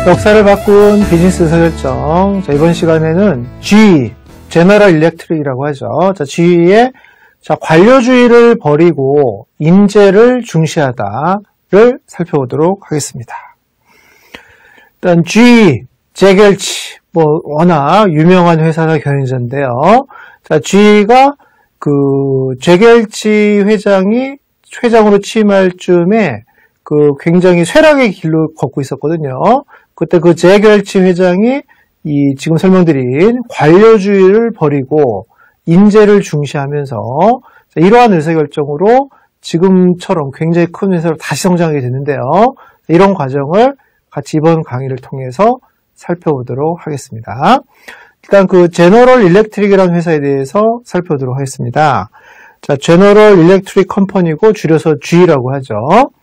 역사를 바꾼 비즈니스 의사결정. 자, 이번 시간에는 GE, 제너럴 일렉트릭이라고 하죠. 자, GE의 관료주의를 버리고 인재를 중시하다를 살펴보도록 하겠습니다. 일단 GE, 제겔치, 워낙 유명한 회사나 경영자인데요. 자, GE가 제겔치 회장이 회장으로 취임할 즈음에 굉장히 쇠락의 길로 걷고 있었거든요. 그때 제겔치 회장이 지금 설명드린 관료주의를 버리고 인재를 중시하면서 이러한 의사결정으로 지금처럼 굉장히 큰 회사로 다시 성장하게 됐는데요. 이런 과정을 같이 이번 강의를 통해서 살펴보도록 하겠습니다. 일단 제너럴 일렉트릭이라는 회사에 대해서 살펴보도록 하겠습니다. 자, 제너럴 일렉트릭 컴퍼니고 줄여서 G라고 하죠.